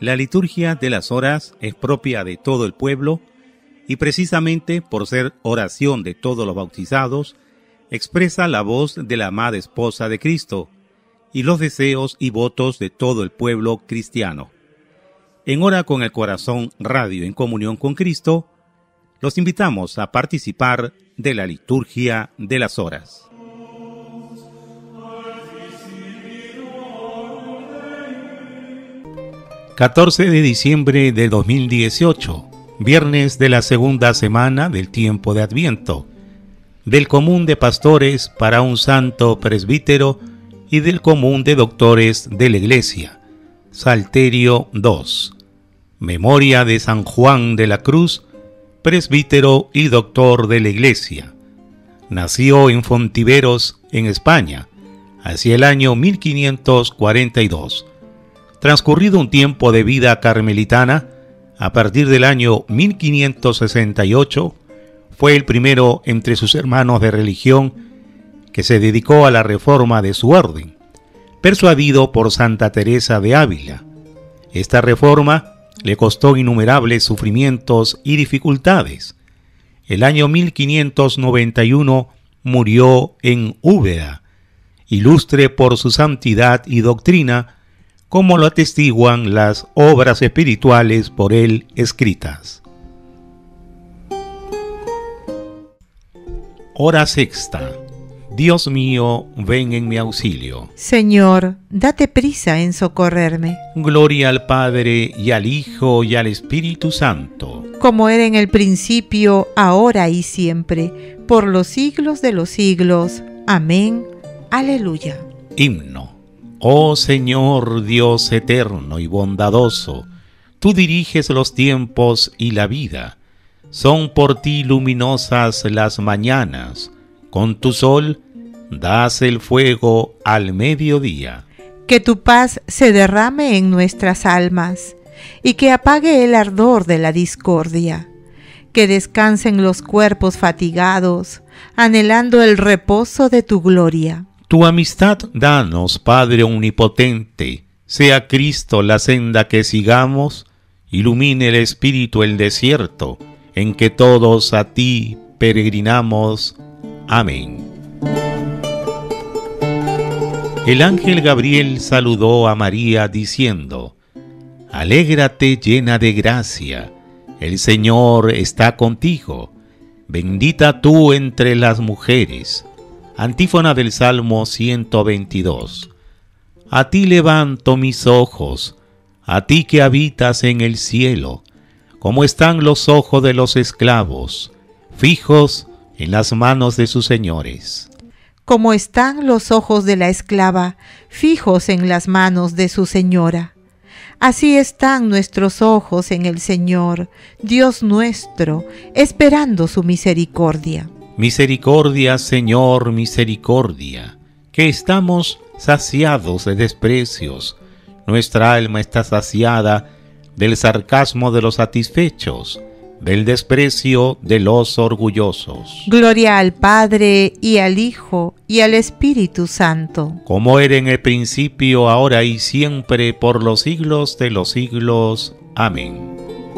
La liturgia de las horas es propia de todo el pueblo y precisamente por ser oración de todos los bautizados, expresa la voz de la amada esposa de Cristo y los deseos y votos de todo el pueblo cristiano. En Hora con el Corazón Radio en comunión con Cristo, los invitamos a participar de la liturgia de las horas. ...14 de diciembre de 2018... viernes de la segunda semana del tiempo de Adviento, del común de pastores para un santo presbítero y del común de doctores de la Iglesia. Salterio 2. Memoria de San Juan de la Cruz, presbítero y doctor de la Iglesia. Nació en Fontiveros, en España, hacia el año 1542. Transcurrido un tiempo de vida carmelitana, a partir del año 1568, fue el primero entre sus hermanos de religión que se dedicó a la reforma de su orden, persuadido por Santa Teresa de Ávila. Esta reforma le costó innumerables sufrimientos y dificultades. El año 1591 murió en Úbeda, ilustre por su santidad y doctrina, como lo atestiguan las obras espirituales por él escritas. Hora sexta. Dios mío, ven en mi auxilio. Señor, date prisa en socorrerme. Gloria al Padre, y al Hijo, y al Espíritu Santo. Como era en el principio, ahora y siempre, por los siglos de los siglos. Amén. Aleluya. Himno. Oh Señor Dios eterno y bondadoso, tú diriges los tiempos y la vida. Son por ti luminosas las mañanas, con tu sol das el fuego al mediodía. Que tu paz se derrame en nuestras almas, y que apague el ardor de la discordia. Que descansen los cuerpos fatigados, anhelando el reposo de tu gloria. Tu amistad danos, Padre omnipotente, sea Cristo la senda que sigamos, ilumine el espíritu el desierto, en que todos a ti peregrinamos. Amén. El ángel Gabriel saludó a María diciendo: Alégrate llena de gracia, el Señor está contigo, bendita tú entre las mujeres. Antífona del Salmo 122. A ti levanto mis ojos, a ti que habitas en el cielo, como están los ojos de los esclavos, fijos en las manos de sus señores. Como están los ojos de la esclava, fijos en las manos de su señora. Así están nuestros ojos en el Señor, Dios nuestro, esperando su misericordia. Misericordia, Señor, misericordia, que estamos saciados de desprecios. Nuestra alma está saciada del sarcasmo de los satisfechos, del desprecio de los orgullosos. Gloria al Padre, y al Hijo, y al Espíritu Santo. Como era en el principio, ahora y siempre, por los siglos de los siglos. Amén.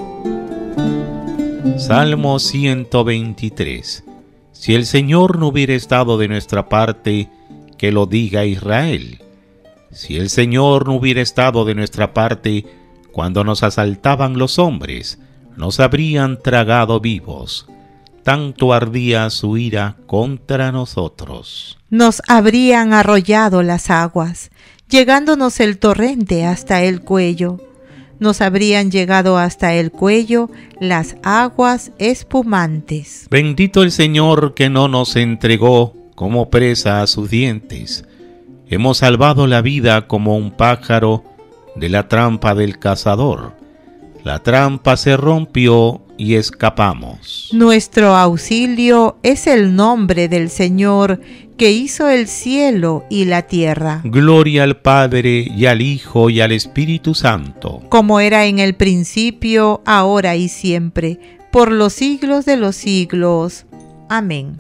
Salmo 123. Si el Señor no hubiera estado de nuestra parte, que lo diga Israel. Si el Señor no hubiera estado de nuestra parte, cuando nos asaltaban los hombres, nos habrían tragado vivos. Tanto ardía su ira contra nosotros. Nos habrían arrollado las aguas, llegándonos el torrente hasta el cuello. Nos habrían llegado hasta el cuello las aguas espumantes. Bendito el Señor que no nos entregó como presa a sus dientes. Hemos salvado la vida como un pájaro de la trampa del cazador. La trampa se rompió y escapamos. Nuestro auxilio es el nombre del Señor, que hizo el cielo y la tierra. Gloria al Padre, y al Hijo, y al Espíritu Santo. Como era en el principio, ahora y siempre, por los siglos de los siglos. Amén.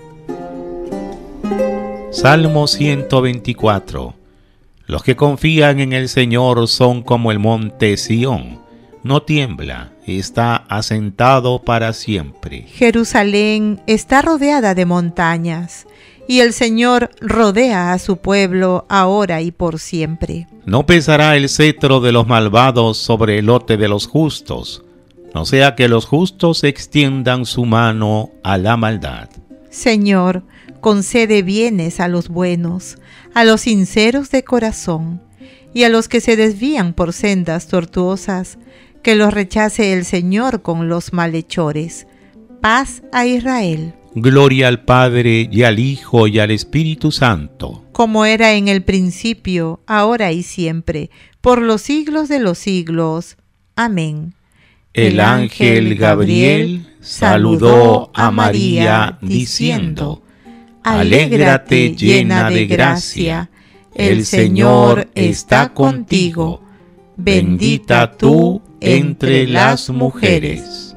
Salmo 124. Los que confían en el Señor son como el monte Sión, no tiembla, está asentado para siempre. Jerusalén está rodeada de montañas, y el Señor rodea a su pueblo ahora y por siempre. No pesará el cetro de los malvados sobre el lote de los justos, no sea que los justos extiendan su mano a la maldad. Señor, concede bienes a los buenos, a los sinceros de corazón, y a los que se desvían por sendas tortuosas, que los rechace el Señor con los malhechores. Paz a Israel. Gloria al Padre, y al Hijo, y al Espíritu Santo. Como era en el principio, ahora y siempre, por los siglos de los siglos. Amén. El ángel Gabriel saludó a María diciendo: Alégrate llena de gracia, el Señor está contigo. Bendita tú entre las mujeres.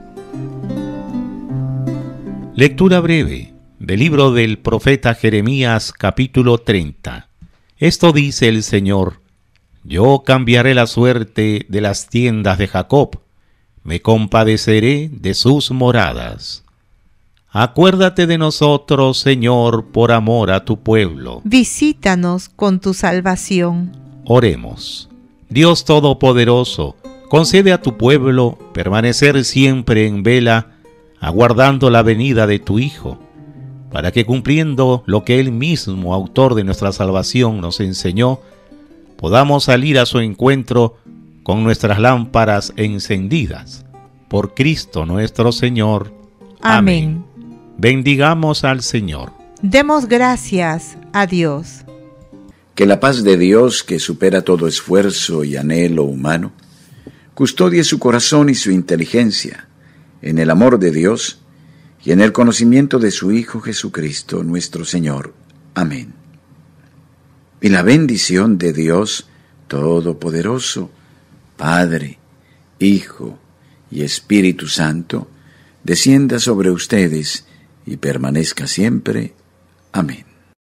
Lectura breve del libro del profeta Jeremías, capítulo 30. Esto dice el Señor: Yo cambiaré la suerte de las tiendas de Jacob, me compadeceré de sus moradas. Acuérdate de nosotros, Señor, por amor a tu pueblo. Visítanos con tu salvación. Oremos. Dios Todopoderoso, concede a tu pueblo permanecer siempre en vela, aguardando la venida de tu Hijo, para que cumpliendo lo que Él mismo, autor de nuestra salvación, nos enseñó, podamos salir a su encuentro con nuestras lámparas encendidas. Por Cristo nuestro Señor. Amén. Bendigamos al Señor. Demos gracias a Dios. Que la paz de Dios, que supera todo esfuerzo y anhelo humano, custodie su corazón y su inteligencia en el amor de Dios y en el conocimiento de su Hijo Jesucristo, nuestro Señor. Amén. Y la bendición de Dios Todopoderoso, Padre, Hijo y Espíritu Santo, descienda sobre ustedes y permanezca siempre. Amén.